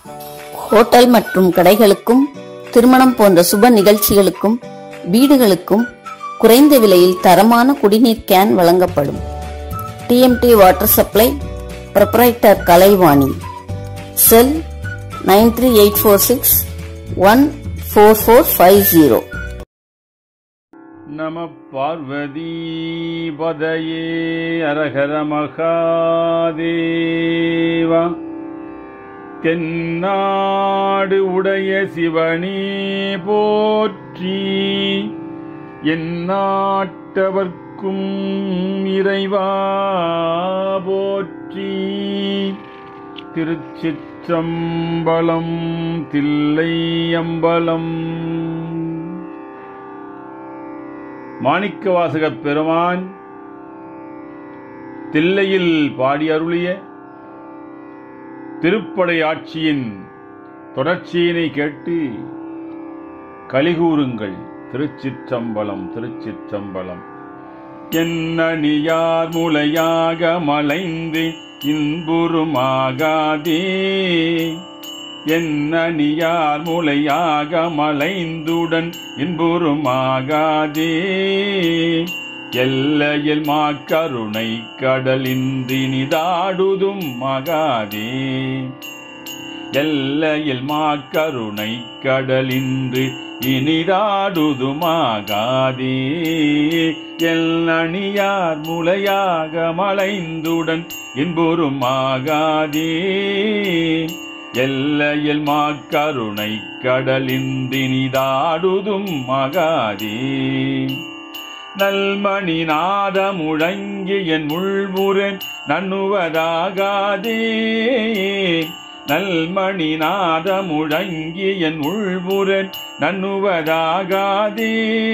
Hotel மற்றும் கடைகளுக்கும், திருமணம் போன்ற சுப நிகழ்ச்சிகளுக்கும், வீடுகளுக்கும் குறைந்த விலையில் தரமான குடிநீர் கேன் வழங்கப்படும். TMD water supply, proprietor Kalaivani. Cell 9384614450. நம பார்வதி பதையே அரஹர மகாதேவா. தென்னாடு உடைய சிவனே போற்றி, எந்நாட்டவர்க்கும் இறைவா போற்றி. திருச்சிற்றம்பலம் தில்லையம்பலம். மாணிக்கவாசகப் பெருமான் தில்லையில் பாடி அருளிய திருப்படை ஆட்சியின் தொடர்ச்சியினை கேட்டு கலிகூறுங்கள். திருச்சிற்றம்பலம் திருச்சிற்றம்பலம். என்னணியார் முளையாக மலைந்து இன்புறுமாகாதே, என்னணியார் முளையாக மலைந்துடன் இன்புறுமாகாதே. எல்லையில் மாக்கருணை கடலின்றி நிதாடுதும் மகாதே, எல்லையில் மாக்கருணை கடலின்றி இனிதாடுதுமாகாதே. எல்லணியார் முளையாக மலைந்துடன் இன்புறுமாகாதே. எல்லையில் மாக்கருணை கடலின்றி நிதாடுதும் மகாதே. நல்மணி நாத முழங்கி என் முள்முரன் நண்ணுவதாகாதே. நல்மணி நாத முழங்கி என் உள்முரன் நண்ணுவதாகாதே.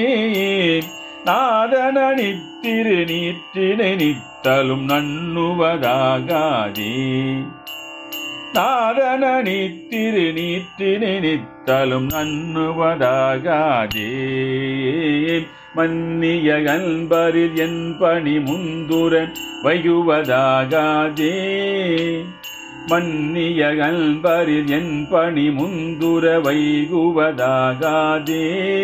நாதனி திரு நீற்றினை நித்தலும் நண்ணுவதாகாதே. நாதனி திரு நீற்றினை நித்தலும் நண்ணுவதாகாதே. மன்னிய அன்பரில் என் பணி முந்துரன் வைகுவதாகாதே. மன்னிய அன்பரில் என் பணி முந்துர வைகுவதாகாதே.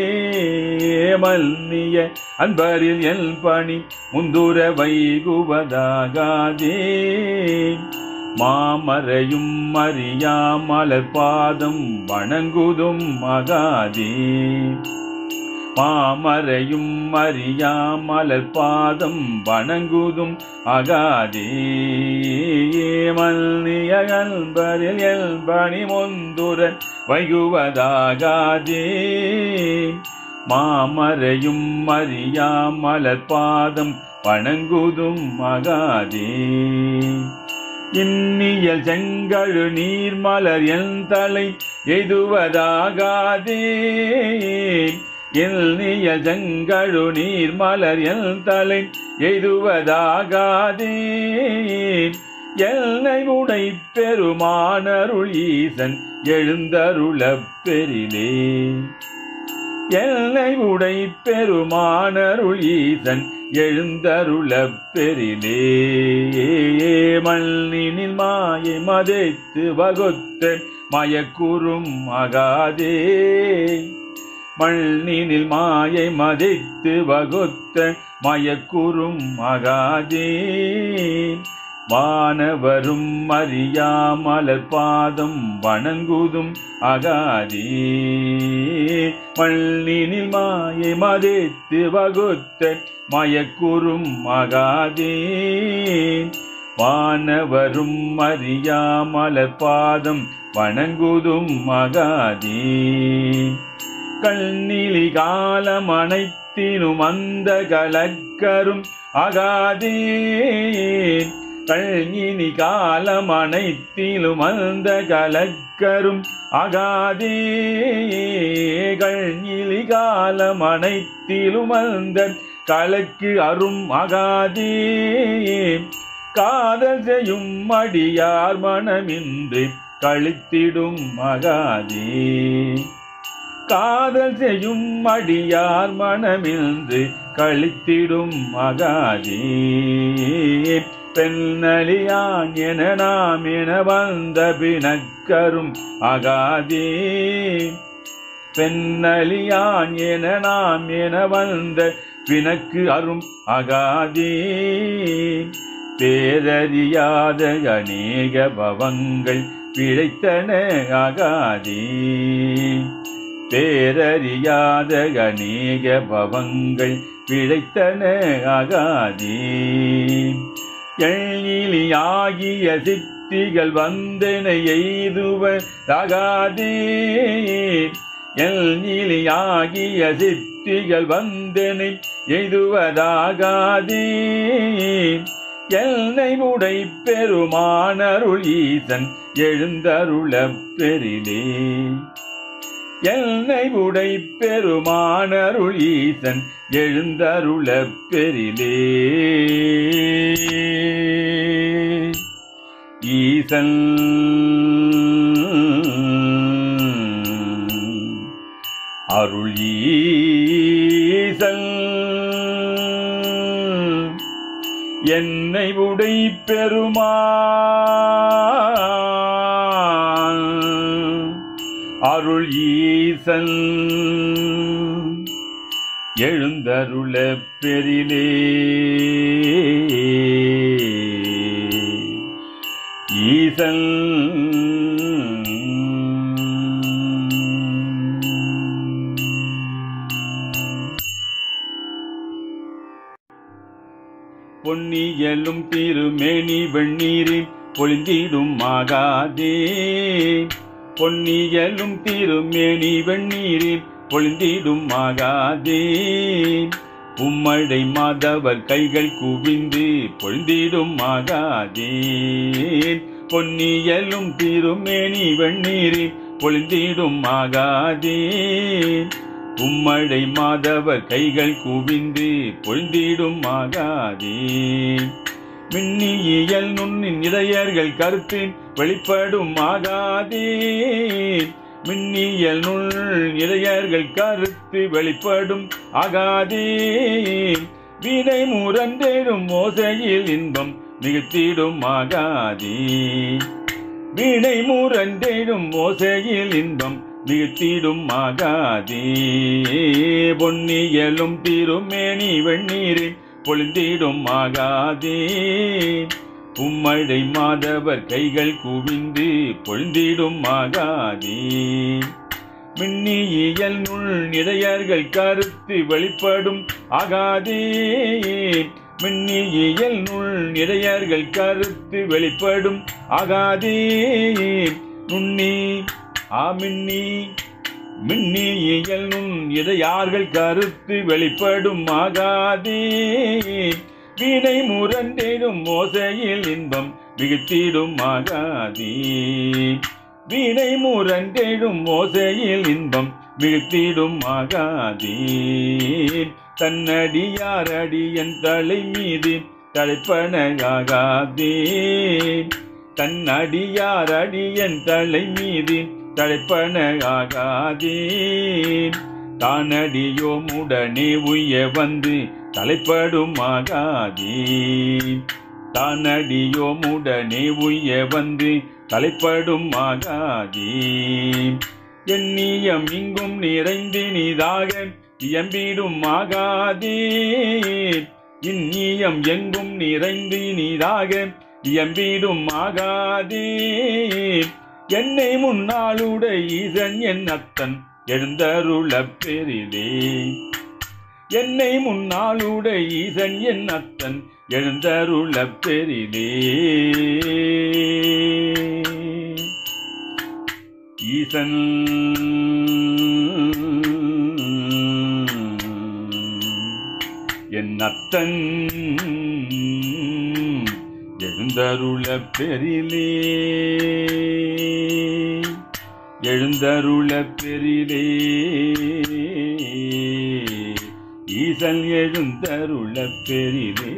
மன்னிய அன்பரில் என் பணி முந்துர வைகுவதாகாதே. மாமரையும் அறியாமலர் பாதம் வணங்குதும் மகாதே. மாமரையும் அறியாமலர் பாதம் வணங்குதும் அகாதே. மல்லிய அன்பரில் எல் பணி முந்துரன் வைகுவதாகாதே. மாமரையும் அறியாமலர் பாதம் வணங்குதும் மகாதே. இன்னியல் செங்கழு நீர்மலர் என் தலை எய்துவதாகாதே. எல்னிய செங்கழு நீர்மலர் என் தலை எய்துவதாகாதே. எல்லை உடை பெருமானருள் ஈசன் எழுந்தருளப் பெரிலே. எல்லை உடை பெருமானருள் ஈசன் எழுந்தருளப் பெரிலே. மண்ணினில் மாயை மதைத்து வகுத்த மயக்குறும் மகாதே. மண்ணினில் மாயை மதைத்து வகுத்த மயக்குறும் மகாதே. வானவரும் அறியாமலர் பாதம் வணங்குதும் அகாதே. மண்ணினில் மாயை மதைத்து வகுத்த மயக்குறும் மகாதே. வானவரும் அறியாமலர் பாதம் வணங்குதும் மகாதே. கண்ணிலி காலம் அனைத்தினும் அந்த கலக்கரும் அகாதே. கண்ணினி காலம் அனைத்திலும் அந்த கலக்கரும் அகாதே. கண்ணிலி காலம் அனைத்திலும் அந்த கலக்கு அரும் அகாதே. காதல் செய்யும் அடியார் மனமின்றி கழித்திடும் மகாதே. காதல் செய்யும் அடியார் மனமின்றி கழித்திடும் மகாதே. பெண்ணலியான் என நாம் என வந்த பிணக்கரும் அகாதே பெண்ணலியான் என நாம் என வந்த பிணக்கு அரும் அகாதே பேரறியாத அநேக பவங்கள் பிழைத்தன அகாதே பேரறியாத அநேக பவங்கள் பிழைத்தன அகாதே எழிலியாகிய சித்திகள் வந்தன எய்துவதாகாதே எழிலியாகிய சித்திகள் வந்தனை எய்துவதாகாதே எல்லை உடை பெருமானருள் ஈசன் எழுந்தருளப் பெரிலே எல்லை உடை பெருமானருள் ஈசன் எழுந்தருளப் பெரிலே ஈசன் அருள் ஈசன் என்னை உடை பெருமான் அருள் ஈசன் எழுந்தருளப் பெரிலே ஈசன் பொன்னியலும் திருமேனி வெண்ணீரில் பொழிந்திடும் ஆகாதே பொன்னியலும் திருமேனி வெண்ணீரில் பொழிந்திடும் ஆகாதே உம்மடை மாதவர் கைகள் குவிந்து பொழிந்திடும் ஆகாதே பொன்னியலும் திருமேனி வெண்ணீரில் பொழிந்திடும் ஆகாதே உம்மடை மாதவர் கைகள் குவிந்து பொழிந்திடும் ஆகாதே மின்னியல் நுண்ணின் இதயர்கள் கருத்தின் வெளிப்படும் ஆகாதே மின்னியல் நுண் இதயர்கள் கருத்து வெளிப்படும் ஆகாதே வீணை முரண்டேடும் ஓசையில் இன்பம் மிகுத்திடும் ஆகாதே வீணை முரண்டேடும் ஓசையில் இன்பம் மிகுத்திடும் ஆகாதே பொன்னியலும் திருமேனி வெண்ணீரில் பொழிந்திடும் ஆகாதே உம்மடை மாதவர் கைகள் குவிந்து பொழிந்திடும் ஆகாதே மின்னியல் நுண் இதயர்கள் கருத்து வெளிப்படும் ஆகாதே மின்னியல் நுண் இதயர்கள் கருத்து வெளிப்படும் ஆகாதே நுண்ணி மின்னி மின்னியல் நுண் இதயார்கள் கருத்து வெளிப்படும் ஆகாதே வீணை முரண்டேடும் ஓசையில் இன்பம் மிகுத்திடும் ஆகாதே வீணை முரண்டேடும் ஓசையில் இன்பம் மிகுத்திடும் ஆகாதே தன்னடியார் அடியன் தலை மீது தலைப்பனகாகாதே தன்னடியார் அடியன் தலை மீது தலைப்பனகாகாதே தானடியோமுடனே உய்ய வந்து தலைப்படும் ஆகாதே தானடியோமுடனே உய்ய வந்து தலைப்படும் ஆகாதே எண்ணியம் இங்கும் நிறைந்து நீதாக இயம்பிடும் ஆகாதே இன்னியம் எங்கும் நிறைந்து நீதாக இயம்பிடும் ஆகாதே என்னை முன்னாளுட ஈசன் என் அத்தன் எழுந்தருளப் பெரிலே என்னை முன்னாளுட ஈசன் என் அத்தன் எழுந்தருளப் பெரிலே ஈசன் என் அத்தன் எழுந்தருளப் பெரிலே எழுந்தருளப் பெரிலே ஈசன் எழுந்தருளப் பெரிலே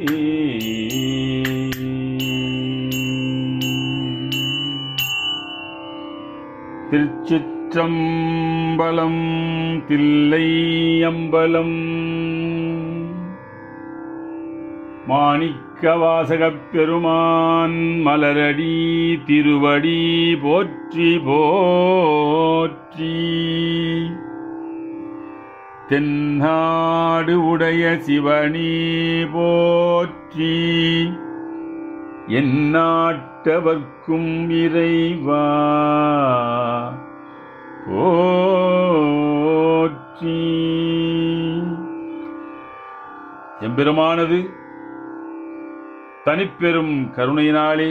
திருச்சிற்றம்பலம் தில்லை அம்பலம் மாணிக்க வாசகப் பெருமான் மலரடி திருவடி போற்றி போற்றி. தென்னாடு உடைய சிவனி போற்றி. எந்நாட்டவர்க்கும் இறைவா போற்றி. எம்பெருமானது தனிப்பெரும் கருணையினாலே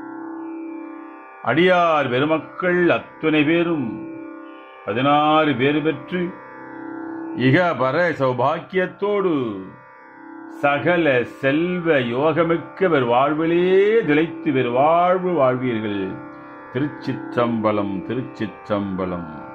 அடியார் பெருமக்கள் அத்துணை பேரும் 16 பேறு பெற்று இகபர சௌபாக்கியத்தோடு சகல செல்வ யோகமிக்க பெரு வாழ்விலே திளைத்து பெரு வாழ்வு வாழ்வீர்கள். திருச்சிற்றம்பலம் திருச்சிற்றம்பலம்.